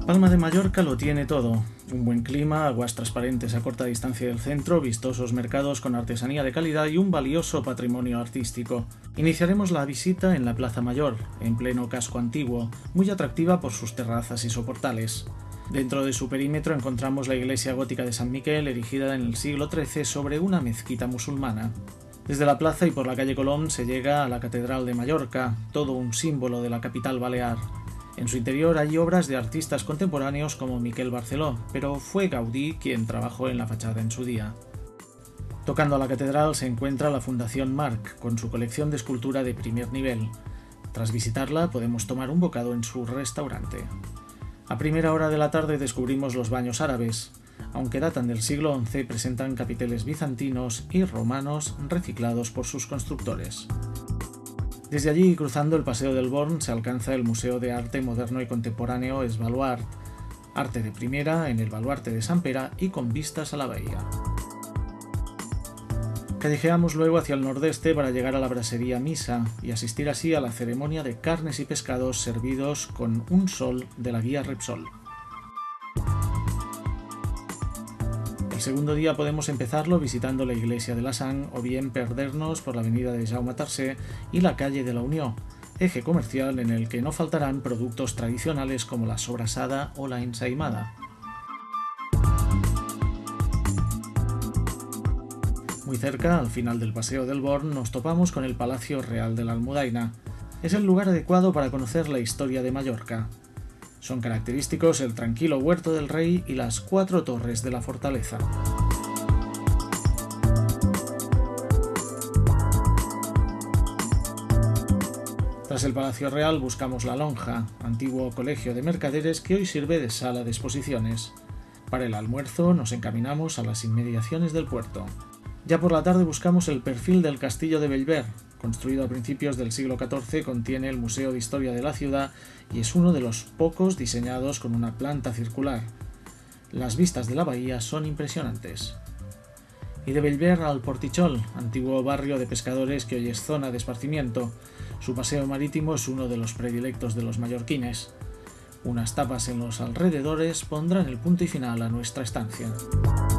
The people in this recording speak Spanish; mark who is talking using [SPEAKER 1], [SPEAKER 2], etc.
[SPEAKER 1] Palma de Mallorca lo tiene todo: un buen clima, aguas transparentes a corta distancia del centro, vistosos mercados con artesanía de calidad y un valioso patrimonio artístico. Iniciaremos la visita en la Plaza Mayor, en pleno casco antiguo, muy atractiva por sus terrazas y soportales. Dentro de su perímetro encontramos la iglesia gótica de San Miquel, erigida en el siglo XIII sobre una mezquita musulmana. Desde la plaza y por la calle Colón se llega a la Catedral de Mallorca, todo un símbolo de la capital balear. En su interior hay obras de artistas contemporáneos como Miquel Barceló, pero fue Gaudí quien trabajó en la fachada en su día. Tocando a la catedral se encuentra la Fundación Marc, con su colección de escultura de primer nivel. Tras visitarla podemos tomar un bocado en su restaurante. A primera hora de la tarde descubrimos los baños árabes. Aunque datan del siglo XI, presentan capiteles bizantinos y romanos reciclados por sus constructores. Desde allí, cruzando el Paseo del Born, se alcanza el Museo de Arte Moderno y Contemporáneo Svalbard, arte de primera en el baluarte de Sant Pere y con vistas a la bahía. Callejeamos luego hacia el nordeste para llegar a la brasería Misa y asistir así a la ceremonia de carnes y pescados servidos con un sol de la guía Repsol. El segundo día podemos empezarlo visitando la iglesia de la Sang o bien perdernos por la avenida de Jaume III y la calle de la Unió, eje comercial en el que no faltarán productos tradicionales como la sobrasada o la ensaïmada. Muy cerca, al final del Paseo del Born, nos topamos con el Palacio Real de la Almudaina. Es el lugar adecuado para conocer la historia de Mallorca. Son característicos el tranquilo huerto del rey y las 4 torres de la fortaleza. Tras el Palacio Real buscamos la Lonja, antiguo colegio de mercaderes que hoy sirve de sala de exposiciones. Para el almuerzo nos encaminamos a las inmediaciones del puerto. Ya por la tarde buscamos el perfil del castillo de Bellver. Construido a principios del siglo XIV, contiene el Museo de Historia de la ciudad y es uno de los pocos diseñados con una planta circular. Las vistas de la bahía son impresionantes. Y de Bellver al Portichol, antiguo barrio de pescadores que hoy es zona de esparcimiento. Su paseo marítimo es uno de los predilectos de los mallorquines. Unas tapas en los alrededores pondrán el punto y final a nuestra estancia.